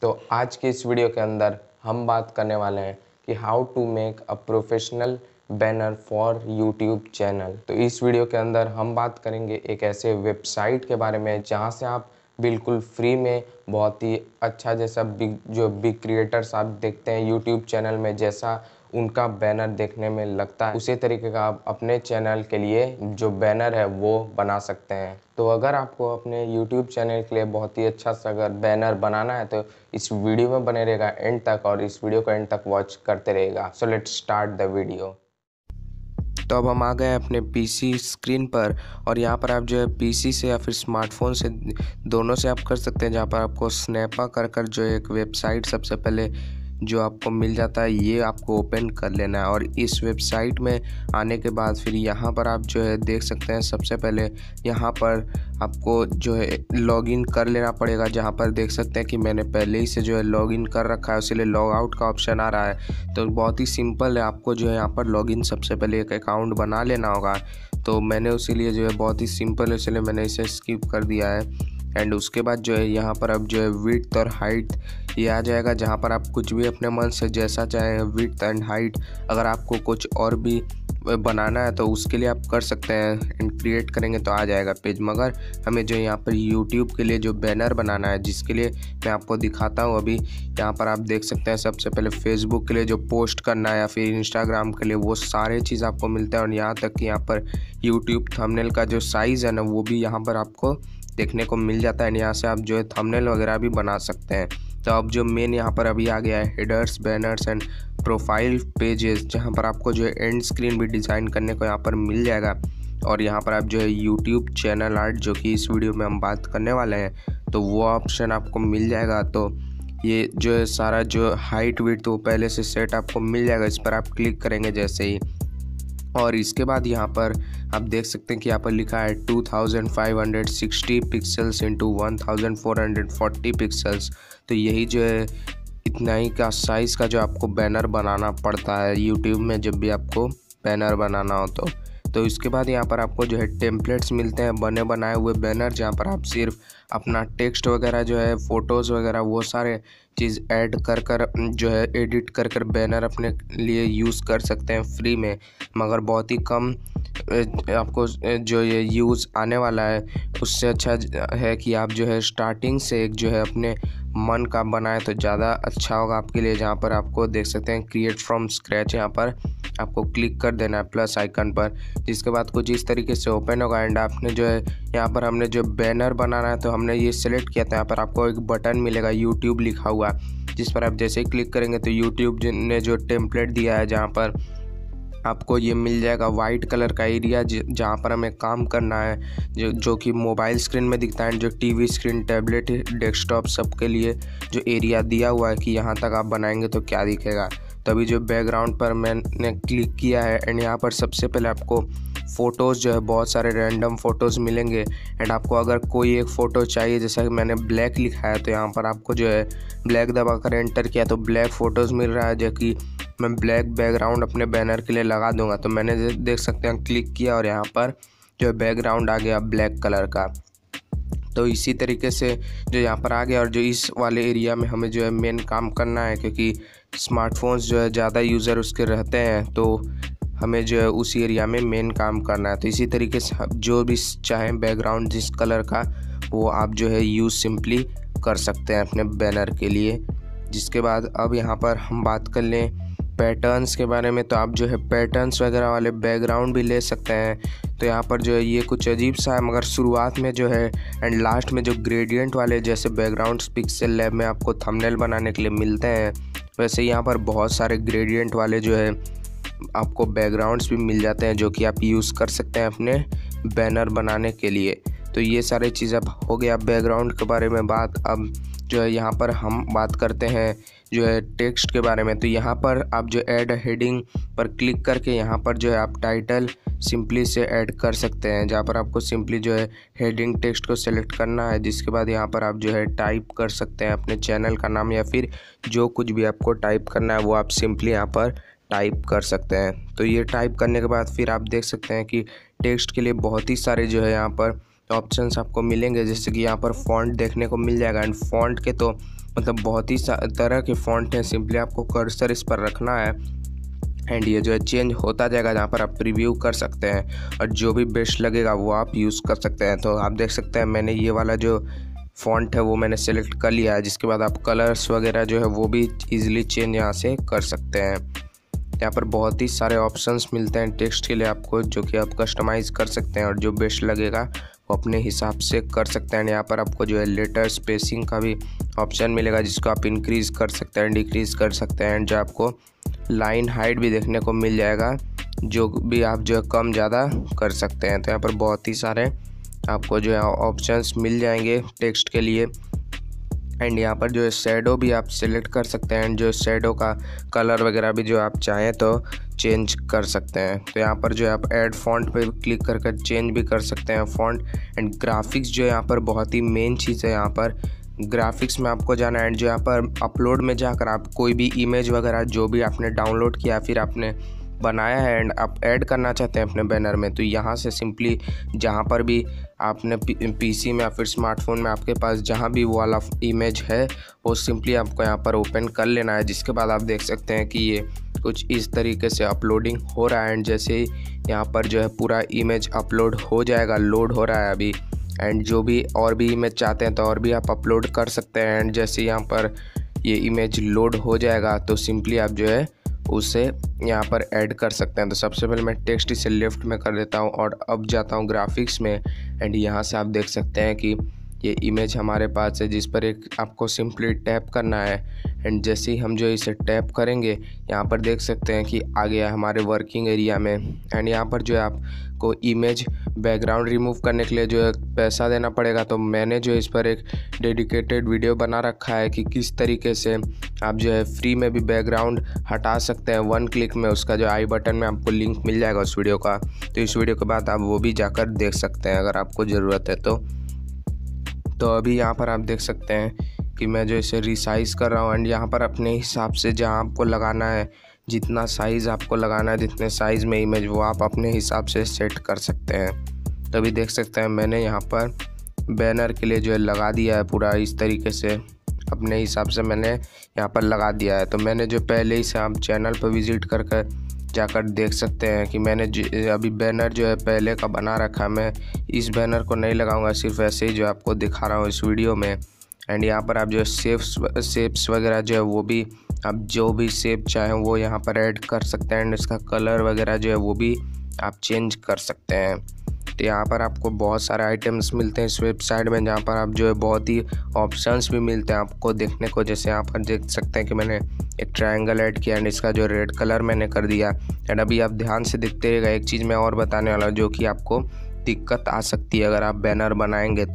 तो आज की इस वीडियो के अंदर हम बात करने वाले हैं कि how to make a professional banner for YouTube channel. तो इस वीडियो के अंदर हम बात करेंगे एक ऐसे वेबसाइट के बारे में जहां से आप बिल्कुल फ्री में बहुत ही अच्छा जैसा बिग क्रिएटर्स आप देखते हैं यूट्यूब चैनल में, जैसा उनका बैनर देखने में लगता है उसी तरीके का आप अपने चैनल के लिए जो बैनर है वो बना सकते हैं। तो अगर आपको अपने YouTube चैनल के लिए बहुत ही अच्छा सा अगर बैनर बनाना है तो इस वीडियो में बने रहेगा एंड तक, और इस वीडियो को एंड तक वॉच करते रहेगा। So let's start the video. तो अब हम आ गए अपने पीसी स्क्रीन पर, और यहाँ पर आप जो है पीसी से या फिर स्मार्टफोन से दोनों से आप कर सकते हैं। जहाँ पर आपको स्नैपा कर जो एक वेबसाइट सबसे पहले जो आपको मिल जाता है ये आपको ओपन कर लेना है। और इस वेबसाइट में आने के बाद फिर यहाँ पर आप जो है देख सकते हैं सबसे पहले यहाँ पर आपको जो है लॉगिन कर लेना पड़ेगा। जहाँ पर देख सकते हैं कि मैंने पहले ही से जो है लॉगिन कर रखा है, इसलिए लॉग आउट का ऑप्शन आ रहा है। तो बहुत ही सिंपल है, आपको जो है यहाँ पर लॉगिन सबसे पहले एक अकाउंट बना लेना होगा। तो मैंने उसी लिए जो है बहुत ही सिंपल है, इसलिए मैंने इसे स्किप कर दिया है। एंड उसके बाद जो है यहाँ पर अब जो है विड्थ और हाइट ये आ जाएगा, जहाँ पर आप कुछ भी अपने मन से जैसा चाहें विड्थ एंड हाइट अगर आपको कुछ और भी बनाना है तो उसके लिए आप कर सकते हैं। एंड क्रिएट करेंगे तो आ जाएगा पेज। मगर हमें जो यहाँ पर यूट्यूब के लिए जो बैनर बनाना है जिसके लिए मैं आपको दिखाता हूँ अभी। यहाँ पर आप देख सकते हैं सबसे पहले फेसबुक के लिए जो पोस्ट करना है या फिर इंस्टाग्राम के लिए वो सारे चीज़ आपको मिलता है। और यहाँ तक कि यहाँ पर यूट्यूब थंबनेल का जो साइज़ है ना वो भी यहाँ पर आपको देखने को मिल जाता है। यहाँ से आप जो है थंबनेल वगैरह भी बना सकते हैं। तो अब जो मेन यहाँ पर अभी आ गया है headers, banners and profile pages, जहाँ पर आपको जो है एंड स्क्रीन भी डिज़ाइन करने को यहाँ पर मिल जाएगा। और यहाँ पर आप जो है यूट्यूब चैनल आर्ट जो कि इस वीडियो में हम बात करने वाले हैं तो वो ऑप्शन आपको मिल जाएगा। तो ये जो है सारा जो हाइट विड्थ वो पहले से सेट आपको मिल जाएगा, इस पर आप क्लिक करेंगे जैसे ही। और इसके बाद यहाँ पर आप देख सकते हैं कि यहाँ पर लिखा है 2560 पिक्सल्स इंटू 1440 पिक्सल्स। तो यही जो है इतना ही का साइज़ का जो आपको बैनर बनाना पड़ता है यूट्यूब में जब भी आपको बैनर बनाना हो तो इसके बाद यहाँ पर आपको जो है टेम्पलेट्स मिलते हैं बने बनाए हुए बैनर, जहाँ पर आप सिर्फ अपना टेक्स्ट वगैरह जो है फ़ोटोज़ वगैरह वो सारे चीज़ ऐड कर जो है एडिट कर बैनर अपने लिए यूज़ कर सकते हैं फ्री में। मगर बहुत ही कम आपको जो ये यूज़ आने वाला है, उससे अच्छा है कि आप जो है स्टार्टिंग से एक जो है अपने मन का बनाए तो ज़्यादा अच्छा होगा आपके लिए। जहाँ पर आपको देख सकते हैं क्रिएट फ्रॉम स्क्रैच, यहाँ पर आपको क्लिक कर देना है प्लस आइकन पर, जिसके बाद कुछ इस तरीके से ओपन होगा। एंड आपने जो है यहाँ पर हमने जो बैनर बनाना है तो हमने ये सिलेक्ट किया था। यहाँ पर आपको एक बटन मिलेगा यूट्यूब लिखा हुआ, जिस पर आप जैसे ही क्लिक करेंगे तो यूट्यूब ने जो टेम्पलेट दिया है जहाँ पर आपको ये मिल जाएगा वाइट कलर का एरिया जहाँ पर हमें काम करना है, जो कि मोबाइल स्क्रीन में दिखता है। जो टीवी स्क्रीन, टैबलेट, डेस्कटॉप सबके लिए जो एरिया दिया हुआ है कि यहाँ तक आप बनाएंगे तो क्या दिखेगा। तभी जो बैकग्राउंड पर मैंने क्लिक किया है एंड यहाँ पर सबसे पहले आपको फ़ोटोज़ जो है बहुत सारे रैंडम फ़ोटोज़ मिलेंगे। एंड आपको अगर कोई एक फ़ोटो चाहिए, जैसा कि मैंने ब्लैक लिखा है तो यहाँ पर आपको जो है ब्लैक दबाकर एंटर किया तो ब्लैक फ़ोटोज़ मिल रहा है, जो कि मैं ब्लैक बैकग्राउंड अपने बैनर के लिए लगा दूंगा। तो मैंने देख सकते हैं क्लिक किया और यहाँ पर जो है बैकग्राउंड आ गया ब्लैक कलर का। तो इसी तरीके से जो यहाँ पर आ गया, और जो इस वाले एरिया में हमें जो है मेन काम करना है क्योंकि स्मार्टफोन्स जो है ज़्यादा यूज़र उसके रहते हैं तो हमें जो है उसी एरिया में मेन काम करना है। तो इसी तरीके से जो भी चाहें बैकग्राउंड जिस कलर का वो आप जो है यूज़ सिंपली कर सकते हैं अपने बैनर के लिए। जिसके बाद अब यहाँ पर हम बात कर लें पैटर्न्स के बारे में। तो आप जो है पैटर्न्स वगैरह वाले बैकग्राउंड भी ले सकते हैं। तो यहाँ पर जो है ये कुछ अजीब सा है, मगर शुरुआत में जो है एंड लास्ट में जो ग्रेडियंट वाले जैसे बैकग्राउंड्स पिक्सेल लैब में आपको थंबनेल बनाने के लिए मिलते हैं, वैसे यहाँ पर बहुत सारे ग्रेडियंट वाले जो है आपको बैकग्राउंड्स भी मिल जाते हैं जो कि आप यूज़ कर सकते हैं अपने बैनर बनाने के लिए। तो ये सारे चीज़ अब हो गया बैकग्राउंड के बारे में बात। अब जो है यहाँ पर हम बात करते हैं जो है टेक्स्ट के बारे में। तो यहाँ पर आप जो ऐड हेडिंग पर क्लिक करके यहाँ पर जो है आप टाइटल सिंपली से ऐड कर सकते हैं, जहाँ पर आपको सिंपली जो है हेडिंग टेक्स्ट को सेलेक्ट करना है। जिसके बाद यहाँ पर आप जो है टाइप कर सकते हैं अपने चैनल का नाम या फिर जो कुछ भी आपको टाइप करना है वो आप सिंपली यहाँ पर टाइप कर सकते हैं। तो ये टाइप करने के बाद फिर आप देख सकते हैं कि टेक्स्ट के लिए बहुत ही सारे जो है यहाँ पर ऑप्शंस आपको मिलेंगे, जैसे कि यहाँ पर फ़ॉन्ट देखने को मिल जाएगा। एंड फ़ॉन्ट के तो मतलब बहुत ही तरह के फ़ॉन्ट हैं। सिंपली आपको कर्सर इस पर रखना है एंड ये जो है चेंज होता जाएगा, जहाँ पर आप प्रीव्यू कर सकते हैं और जो भी बेस्ट लगेगा वो आप यूज़ कर सकते हैं। तो आप देख सकते हैं मैंने ये वाला जो फ़ॉन्ट है वो मैंने सेलेक्ट कर लिया है, जिसके बाद आप कलर्स वगैरह जो है वो भी ईज़िली चेंज यहाँ से कर सकते हैं। यहाँ पर बहुत ही सारे ऑप्शंस मिलते हैं टेक्स्ट के लिए आपको, जो कि आप कस्टमाइज़ कर सकते हैं और जो बेस्ट लगेगा वो अपने हिसाब से कर सकते हैं। यहाँ पर आपको जो है लेटर स्पेसिंग का भी ऑप्शन मिलेगा, जिसको आप इंक्रीज़ कर सकते हैं, डिक्रीज़ कर सकते हैं। एंड जो आपको लाइन हाइट भी देखने को मिल जाएगा, जो भी आप जो है कम ज़्यादा कर सकते हैं। तो यहाँ पर बहुत ही सारे आपको जो है ऑप्शंस मिल जाएंगे टेक्स्ट के लिए। एंड यहाँ पर जो है शैडो भी आप सेलेक्ट कर सकते हैं, एंड जो शैडो का कलर वगैरह भी जो आप चाहें तो चेंज कर सकते हैं। तो यहाँ पर जो है आप ऐड फॉन्ट पे क्लिक करके चेंज भी कर सकते हैं फ़ॉन्ट। एंड ग्राफिक्स जो यहाँ पर बहुत ही मेन चीज़ है, यहाँ पर ग्राफिक्स में आपको जाना है। एंड जो यहाँ पर अपलोड में जाकर आप कोई भी इमेज वगैरह जो भी आपने डाउनलोड किया फिर आपने बनाया है एंड आप ऐड करना चाहते हैं अपने बैनर में, तो यहाँ से सिंपली जहाँ पर भी आपने पीसी में या फिर स्मार्टफोन में आपके पास जहाँ भी वो वाला इमेज है वो सिंपली आपको यहाँ पर ओपन कर लेना है। जिसके बाद आप देख सकते हैं कि ये कुछ इस तरीके से अपलोडिंग हो रहा है। एंड जैसे ही यहाँ पर जो है पूरा इमेज अपलोड हो जाएगा, लोड हो रहा है अभी। एंड जो भी और भी इमेज चाहते हैं तो और भी आप अपलोड कर सकते हैं। एंड जैसे यहाँ पर ये इमेज लोड हो जाएगा तो सिंपली आप जो है उसे यहाँ पर ऐड कर सकते हैं। तो सबसे पहले मैं टेक्स्ट इसे लेफ़्ट में कर देता हूँ और अब जाता हूँ ग्राफिक्स में। एंड यहाँ से आप देख सकते हैं कि ये इमेज हमारे पास है, जिस पर एक आपको सिंपली टैप करना है। एंड जैसे ही हम जो इसे टैप करेंगे यहाँ पर देख सकते हैं कि आ गया हमारे वर्किंग एरिया में। एंड यहाँ पर जो है आपको इमेज बैकग्राउंड रिमूव करने के लिए जो है पैसा देना पड़ेगा। तो मैंने जो इस पर एक डेडिकेटेड वीडियो बना रखा है कि किस तरीके से आप जो है फ्री में भी बैकग्राउंड हटा सकते हैं 1 क्लिक में। उसका जो आई बटन में आपको लिंक मिल जाएगा उस वीडियो का, तो इस वीडियो के बाद आप वो भी जाकर देख सकते हैं अगर आपको ज़रूरत है तो अभी यहाँ पर आप देख सकते हैं कि मैं जो इसे रिसाइज़ कर रहा हूँ। एंड यहाँ पर अपने हिसाब से जहाँ आपको लगाना है, जितना साइज़ आपको लगाना है, जितने साइज़ में इमेज वो आप अपने हिसाब से सेट कर सकते हैं। तो अभी देख सकते हैं मैंने यहाँ पर बैनर के लिए जो है लगा दिया है पूरा इस तरीके से, अपने हिसाब से मैंने यहाँ पर लगा दिया है। तो मैंने जो पहले ही से आप चैनल पर विज़िट कर जाकर देख सकते हैं कि मैंने अभी बैनर जो है पहले का बना रखा है। मैं इस बैनर को नहीं लगाऊंगा, सिर्फ ऐसे ही जो आपको दिखा रहा हूँ इस वीडियो में। एंड यहाँ पर आप जो शेप्स वगैरह जो है वो भी आप जो भी शेप चाहें वो यहाँ पर ऐड कर सकते हैं। एंड इसका कलर वगैरह जो है वो भी आप चेंज कर सकते हैं। तो यहाँ पर आपको बहुत सारे आइटम्स मिलते हैं इस वेबसाइट में, जहाँ पर आप जो है बहुत ही ऑप्शंस भी मिलते हैं आपको देखने को। जैसे यहाँ पर देख सकते हैं कि मैंने एक ट्रायंगल ऐड किया एंड इसका जो रेड कलर मैंने कर दिया। एंड अभी आप ध्यान से देखते रहिएगा, एक चीज़ मैं और बताने वाला हूँ जो कि आपको दिक्कत आ सकती है अगर आप बैनर बनाएंगे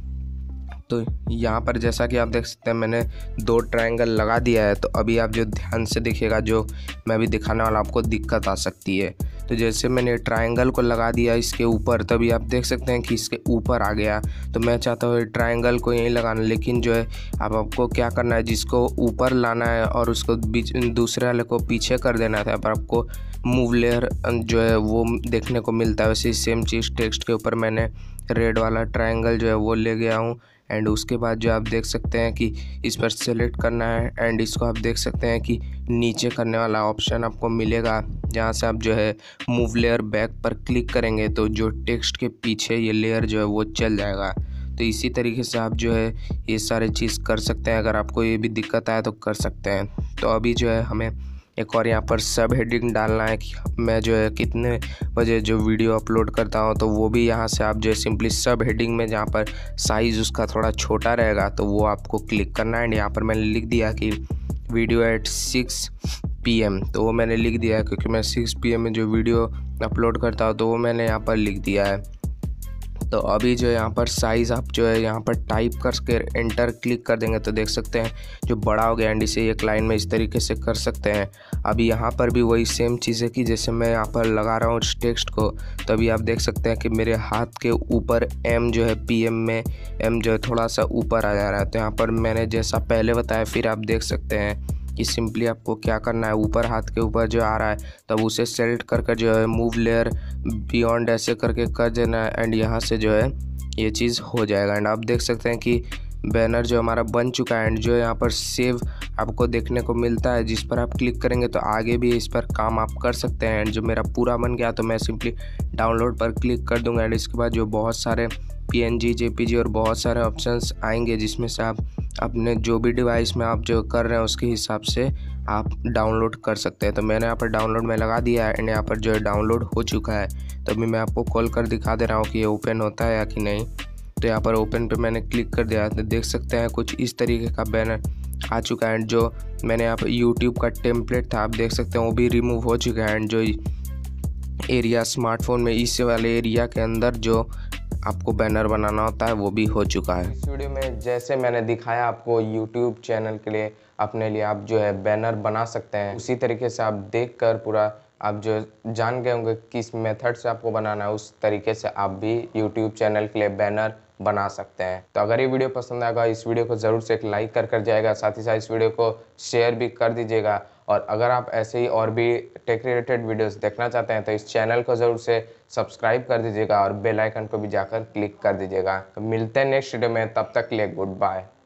तो यहाँ पर जैसा कि आप देख सकते हैं मैंने 2 ट्रायंगल लगा दिया है। तो अभी आप जो ध्यान से देखिएगा, जो मैं अभी दिखाने वाला आपको दिक्कत आ सकती है। तो जैसे मैंने ट्रायंगल को लगा दिया इसके ऊपर, तभी आप देख सकते हैं कि इसके ऊपर आ गया। तो मैं चाहता हूँ ट्रायंगल को यहीं लगाना, लेकिन जो है आपको क्या करना है, जिसको ऊपर लाना है और उसको दूसरे वाले को पीछे कर देना था। पर आपको मूव लेयर जो है वो देखने को मिलता है। वैसे सेम चीज़ टेक्स्ट के ऊपर मैंने रेड वाला ट्रायंगल जो है वो ले गया हूँ। एंड उसके बाद जो आप देख सकते हैं कि इस पर सेलेक्ट करना है एंड इसको आप देख सकते हैं कि नीचे करने वाला ऑप्शन आपको मिलेगा, जहाँ से आप जो है मूव लेयर बैक पर क्लिक करेंगे तो जो टेक्स्ट के पीछे ये लेयर जो है वो चल जाएगा। तो इसी तरीके से आप जो है ये सारे चीज़ कर सकते हैं। अगर आपको ये भी दिक्कत आए तो कर सकते हैं। तो अभी जो है हमें एक और यहाँ पर सब हेडिंग डालना है कि मैं जो है कितने बजे जो वीडियो अपलोड करता हूँ, तो वो भी यहाँ से आप जो है सिंपली सब हेडिंग में जहाँ पर साइज़ उसका थोड़ा छोटा रहेगा तो वो आपको क्लिक करना है। एंड यहाँ पर मैंने लिख दिया कि वीडियो एट 6 PM, तो वो मैंने लिख दिया है क्योंकि मैं 6 PM में जो वीडियो अपलोड करता हूँ तो वो मैंने यहाँ पर लिख दिया है। तो अभी जो यहाँ पर साइज़ आप जो है यहाँ पर टाइप करके एंटर क्लिक कर देंगे तो देख सकते हैं जो बड़ा हो गया। एंड इसे एक लाइन में इस तरीके से कर सकते हैं। अभी यहाँ पर भी वही सेम चीज़ है कि जैसे मैं यहाँ पर लगा रहा हूँ उस टेक्स्ट को, तो अभी आप देख सकते हैं कि मेरे हाथ के ऊपर M जो है PM में M जो है थोड़ा सा ऊपर आ जा रहा है। तो यहाँ पर मैंने जैसा पहले बताया फिर आप देख सकते हैं कि सिंपली आपको क्या करना है, ऊपर हाथ के ऊपर जो आ रहा है तब उसे सेलेक्ट करके जो है मूव लेयर बियॉन्ड ऐसे करके कर देना है। एंड यहाँ से जो है ये चीज़ हो जाएगा। एंड आप देख सकते हैं कि बैनर जो हमारा बन चुका है एंड जो यहाँ पर सेव आपको देखने को मिलता है, जिस पर आप क्लिक करेंगे तो आगे भी इस पर काम आप कर सकते हैं। एंड जो मेरा पूरा बन गया तो मैं सिंपली डाउनलोड पर क्लिक कर दूंगा एंड इसके बाद जो बहुत सारे PNG JPG और बहुत सारे ऑप्शंस आएंगे, जिसमें से आप अपने जो भी डिवाइस में आप जो कर रहे हैं उसके हिसाब से आप डाउनलोड कर सकते हैं। तो मैंने यहाँ पर डाउनलोड में लगा दिया है एंड यहाँ पर जो है डाउनलोड हो चुका है। तो अभी मैं आपको कॉल कर दिखा दे रहा हूँ कि ये ओपन होता है या कि नहीं। तो यहाँ पर ओपन पे मैंने क्लिक कर दिया तो देख सकते हैं कुछ इस तरीके का बैनर आ चुका है। एंड जो मैंने यहाँ पर यूट्यूब का टेम्पलेट था आप देख सकते हैं वो भी रिमूव हो चुका है। एंड जो एरिया स्मार्टफोन में इस वाले एरिया के अंदर जो आपको बैनर बनाना होता है वो भी हो चुका है। इस वीडियो में जैसे मैंने दिखाया आपको यूट्यूब चैनल के लिए अपने लिए आप जो है बैनर बना सकते हैं, उसी तरीके से आप देखकर पूरा आप जो जान गए होंगे किस मेथड से आपको बनाना है, उस तरीके से आप भी यूट्यूब चैनल के लिए बैनर बना सकते हैं। तो अगर ये वीडियो पसंद आएगा इस वीडियो को ज़रूर से एक लाइक कर जाएगा, साथ ही साथ इस वीडियो को शेयर भी कर दीजिएगा। और अगर आप ऐसे ही और भी टेक रिलेटेड वीडियोस देखना चाहते हैं तो इस चैनल को ज़रूर से सब्सक्राइब कर दीजिएगा और बेल आइकन को भी जाकर क्लिक कर दीजिएगा। तो मिलते हैं नेक्स्ट वीडियो में, तब तक के लिए गुड बाय।